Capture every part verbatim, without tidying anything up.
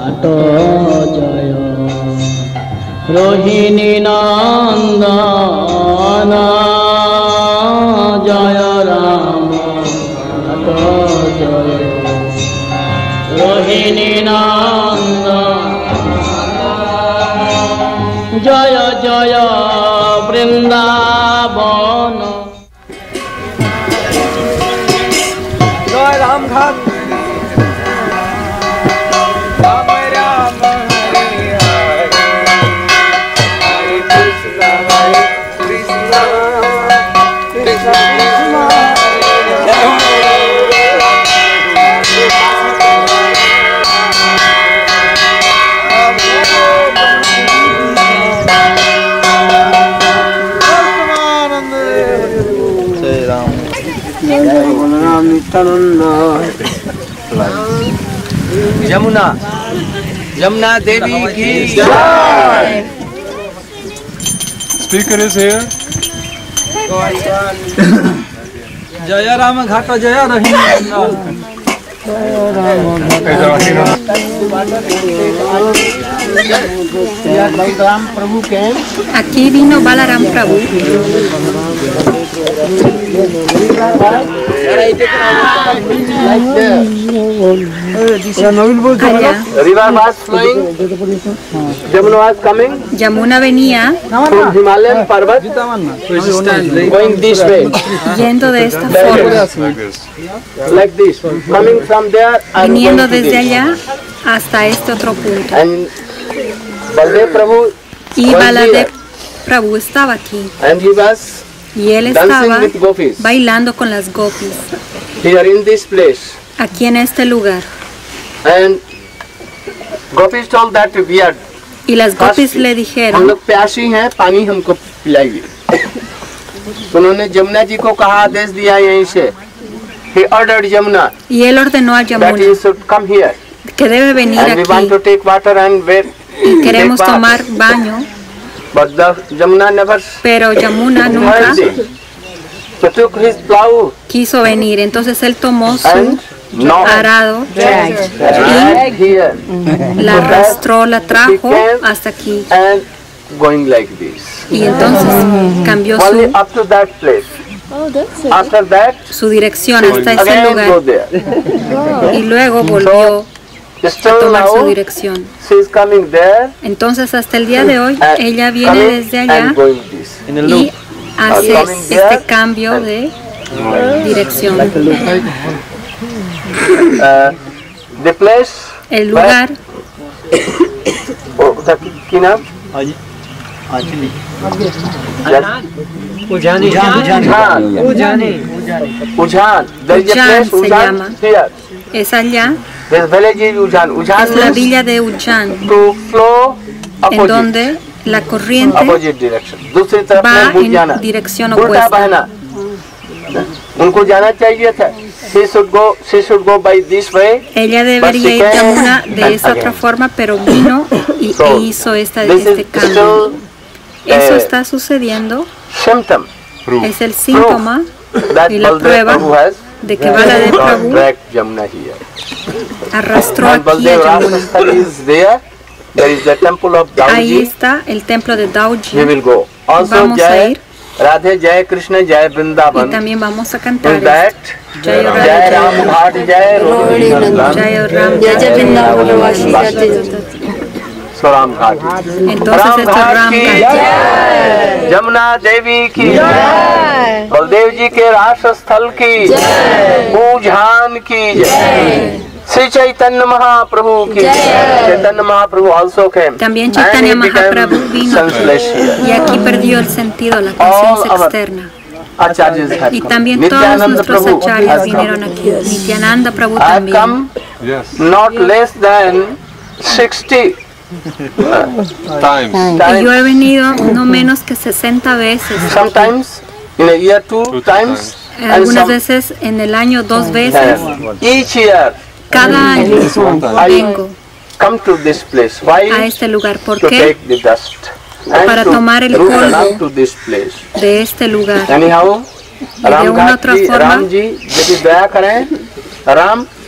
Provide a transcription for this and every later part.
घाट जय रोहिणी नंदन जय राम घाट जय रोहिणी नंदन जय जय वृंदावन जय राम घाट राम राम हरे हरे हरे कृष्ण हरे कृष्ण कृष्ण कृष्ण यमुना यमुना देवी की जय। Speaker is here. जय राम घाट जय रोहिणी बलराम प्रभु के Aquí vino Balaram Prabhu. Allá. River was flowing. Yamuna was coming Yamuna venía from Himalayan Parvat, going this way, yendo de esta forma, Like this. like this, coming from there and viniendo going to desde this. allá hasta este otro punto. And Baldev Prabhu Y was Baladev here, Prabhu estaba aquí and he was y él dancing estaba with gopis bailando con las gopis here in this place. aquí en este lugar. And gopis told that we are Y las gopis thirsty. le हम dijeron, लोग प्यासी हैं, पानी हमको पिलाइए। तो उन्होंने जमुना जी को कहा, आदेश दिया यहीं से। He ordered Yamuna y él ordenó a that he Yamuna should come here, que debe venir and we want aquí to take water and wait. y queremos take bath. tomar baño, But the Yamuna never pero Yamuna nunca heard. So took his plow quiso venir. Entonces él tomó su and no arado, right here la arrastró, la trajo hasta aquí and going like this. y entonces cambió Only su, up to that place. After that, su dirección hasta ese again go lugar there. y luego volvió a Still tomar su now, dirección. she is coming there. Entonces hasta el día de hoy and ella viene coming desde allá and going this. y hace este cambio de dirección. Uh, the place, El lugar, oh, the Kinam, Ujani Ujhan, Ujani Ujhan. There is a Ujhan place, se Ujhan, llama. here. es allá, This village is Ujhan. Ujhan es la means villa de Ujjan, to flow en opposite, donde la corriente opposite direction. दूसरी तरफ va में भूल en जाना, dirección उल्टा opuesta. बहना. उनको जाना चाहिए था. She should go, she should go by this way. Ella debería ir Yamuna de esa otra forma, pero vino y, e hizo esta, This este is cambio. still Eso eh, está sucediendo, symptom es el síntoma that y la Baldev prueba Prabhu has de que Baladev Prabhu dragged Yamuna here. arrastró And aquí a Baldev Yamuna. Rasasthali is there. There is the temple of Ahí Dauji. está el templo de We Dauji will go. Also Vamos a Jai ir. Radhe Jai Krishna Jai y Vrindavan. también vamos a In cantar that Jai Ram, Jai Ram Ghat Jai Rohini Nandan. Jai Ram, Jai Jai Vrindavan Vasi Radhe. So Ram Ghat. Entonces esto es Ram की Ghat. जय। जमुना देवी की जय। बलदेव जी के रास स्थल की जय। उजान की जय। श्री चैतन्य महाप्रभु की जय। चैतन्य Mahaprabhu also came. También And Chaitanya he became Mahaprabhu vino senseless here. y aquí perdió el sentido, la All conciencia our externa. acharyas have Y come. también todos Nityananda nuestros Prabhu acharyas has vinieron come. aquí. Nityananda Prabhu I have también. come Yes. not less than sixty Times. Y yo he times. venido no menos que sesenta veces. Sometimes in a year two Two times. Eh, And Algunas some, veces en el año dos veces. uh, each year Cada año I vengo come to this place. a Why? este lugar. ¿Por To qué? take the dust and Para to tomar el root polvo. around to this place. De este lugar. Anyhow, de Ram una Ghat otra ji, forma- Ram ji, यदि दया करें, Ram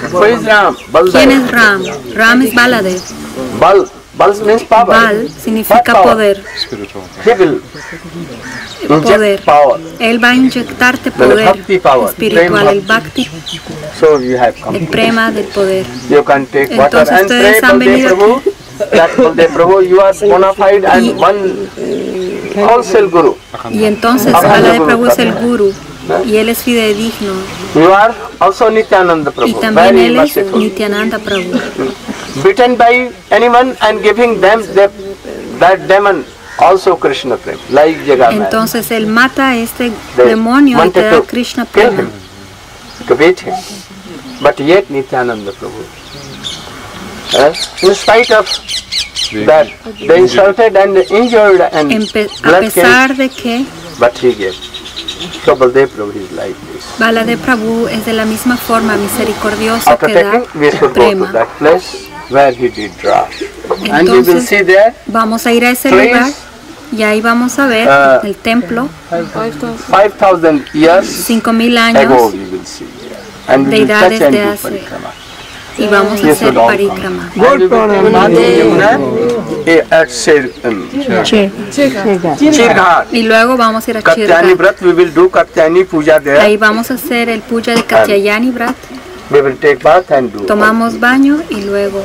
Who is Ram? ¿Quién Baldev. es Ram? Ram es Baladev. Bal. Bal means power. Bal significa What power? poder. Spiritual. He will Poder. inject power. Él va a inyectarte The poder bhakti power, espiritual, prema. el bhakti, So you have el come. prema del poder. You can take water Entonces and pray, ustedes han Baldev venido Prabhu. That Baldev Prabhu, you are bona fide and one wholesale guru. Y entonces Ajá. Baladev Prabhu es el guru y él es fidedigno. You are also Nityananda Y Prabhu. también Very él es merciful. Nityananda Prabhu. Beaten by anyone and giving them the, that demon also Krishna Prem, like Jagannath. Entonces él mata a este They demonio y te wanted da to Krishna kill prema. him, to beat him. But yet Nityananda Prabhu, eh, in spite of that, they insulted and injured and Empe- a blood came, pesar de que but he gave. So Baldev Prabhu is like this. Baladev Prabhu es de la misma forma misericordioso After que da taking, we should go to prema. that place where he did draw. And you will Entonces see there vamos a ir a ese Please. lugar y ahí vamos a ver Ah. el templo, five thousand years cinco mil ago años, we will see. And we will touch deidades and de do hace parikrama. y vamos a Yes, hacer Lord, all parikrama. And we will take Mati Yamuna, eh, at Sir, um, Chirghat. Y luego vamos a ir a Katyani Chirgat. Vrat, we will do Katyani Puja there. Ahí vamos a hacer el puja de Katyayani Vrat. We will take bath and do. Tomamos baño y luego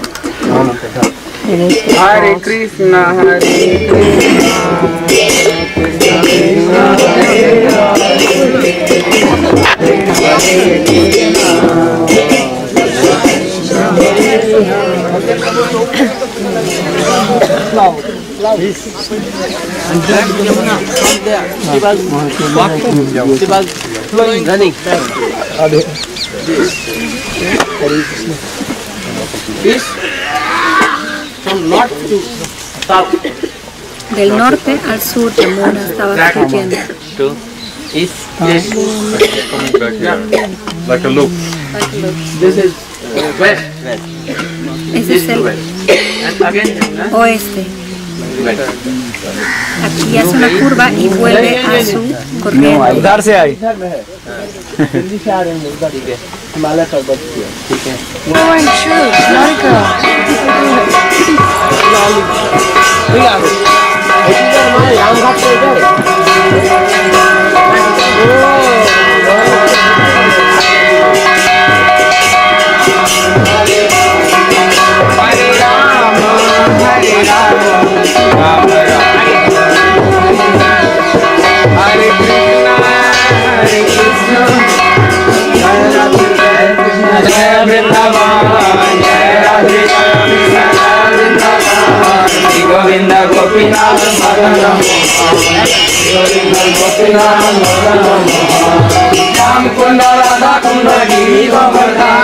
Hare Krishna, Hare Running. This from north to south del norte al sur Yamuna estaba fluyendo. to east. Yes. Coming back here. Like a loop. This is uh, west. Ese es el And again, uh, oeste. west. Aquí hace una curva y vuelve a su corriente. उधर से आई दिल्ली से आ रहे हैं उधर, ठीक है, हिमालय पर्वत से, ठीक है। वही आ गए। इधर हमारे रामघाट से इधर। हरे राम हरे राम राम राम हरे कृष्णा हरे कृष्णा जय राधे जय कृष्ण जय वृंदावन जय राधे जय कृष्ण जय वृंदावन श्री गोविंद गोपीनाथ मदन मोहन श्री गोविंद गोपीनाथ मदन मोहन श्याम कुंड राधा कुंड गिरि गोवर्धन